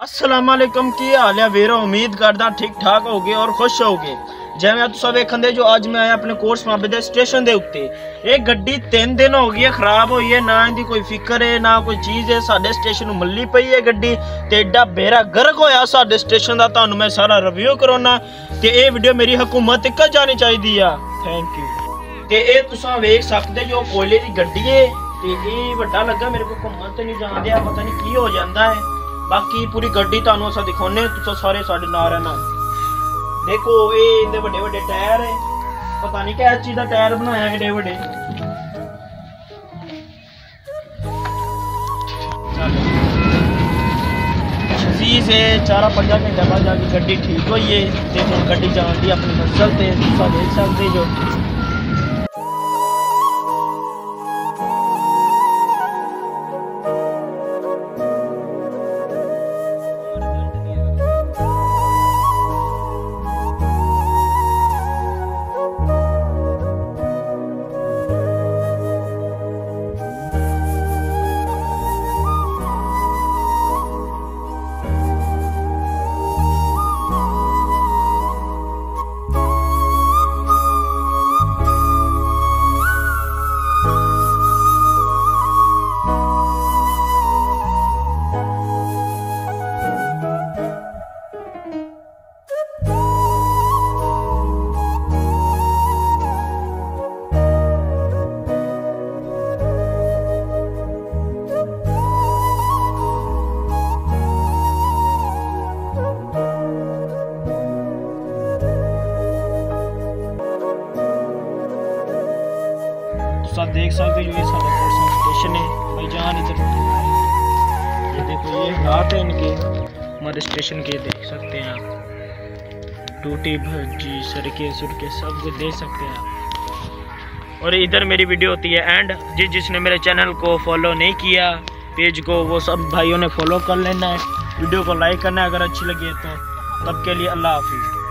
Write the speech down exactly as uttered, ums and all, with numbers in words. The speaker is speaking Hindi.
अस्सलाम वालेकुम की हाल है वीरो। उम्मीद करदा ठीक ठाक होगे और खुश होगे। जिवें तुसां वेखंदे जो अज मैं आया अपने कोर्स माबे दे स्टेशन दे उत्ते। ये गड्डी तीन दिन हो गई है खराब हुई है, ना इहदी कोई फिक्र है ना कोई चीज़ है। साडे स्टेशन नूं मल्ली पई है गड्डी ते एडा बेड़ा गर्क होया साडे स्टेशन दा। तुहानूं मैं सारा रिव्यू कराउणा ते ये वीडियो मेरी हुकूमत तक जानी चाहिदी आ। Thank you. ते ये तुसां वेख सकदे जो कोयले दी गड्डी है ते ये वड्डा लगा मेरे को घुम्मन ते नहीं जान दिया, पता नहीं की हो जांदा है। बाकी पूरी गड्डी तुहानूं असां दिखाउने, तुसां सारे साडे नाल रहना। देखो ये इहदे बड़े बड़े टायर है, पता नहीं क्या चीज़ का टायर बनाया एडे बड़े। चीज़ है चार पंजा घंटे बाद जाके गड्डी ठीक हुई है ते हुण गड्डी जान दी अपनी मंजिल ते। तुसां देख सकदे जो आप देख सकते हो ये सारा कोर्स स्टेशन है भाईजान। इधर ये देखो ये हाथ है इनके, हमारे स्टेशन के देख सकते हैं आप। टूटी भजी सड़कें सुड़कें सब कुछ देख सकते हैं आप। और इधर मेरी वीडियो होती है एंड जिस जिसने मेरे चैनल को फॉलो नहीं किया पेज को वो सब भाइयों ने फॉलो कर लेना है। वीडियो को लाइक करना है अगर अच्छी लगी है तो। तब के लिए अल्लाह हाफिज़।